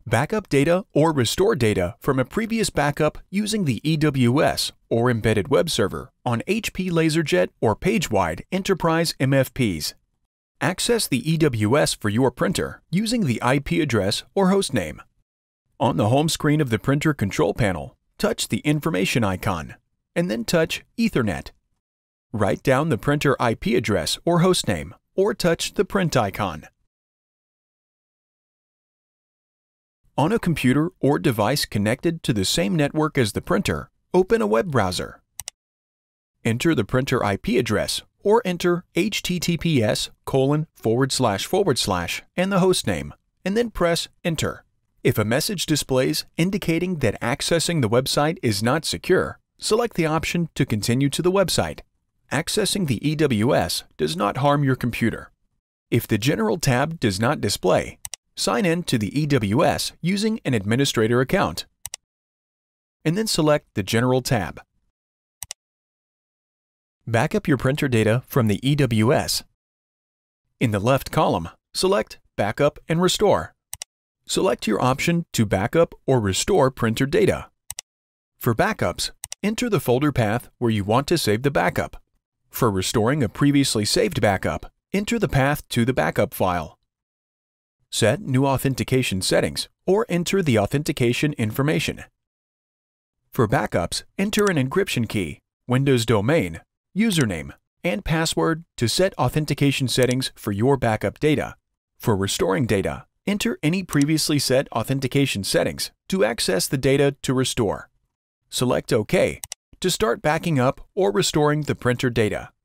Backup data or restore data from a previous backup using the EWS or embedded web server on HP LaserJet or PageWide Enterprise MFPs. Access the EWS for your printer using the IP address or hostname. On the home screen of the printer control panel, touch the information icon, and then touch Ethernet. Write down the printer IP address or hostname, or touch the print icon. On a computer or device connected to the same network as the printer, open a web browser. Enter the printer IP address or enter https:// and the hostname, and then press Enter. If a message displays indicating that accessing the website is not secure, select the option to continue to the website. Accessing the EWS does not harm your computer. If the General tab does not display, sign in to the EWS using an administrator account, and then select the General tab. Backup your printer data from the EWS. In the left column, select Backup and Restore. Select your option to backup or restore printer data. For backups, enter the folder path where you want to save the backup. For restoring a previously saved backup, enter the path to the backup file. Set new authentication settings or enter the authentication information. For backups, enter an encryption key, Windows domain, username, and password to set authentication settings for your backup data. For restoring data, enter any previously set authentication settings to access the data to restore. Select OK to start backing up or restoring the printer data.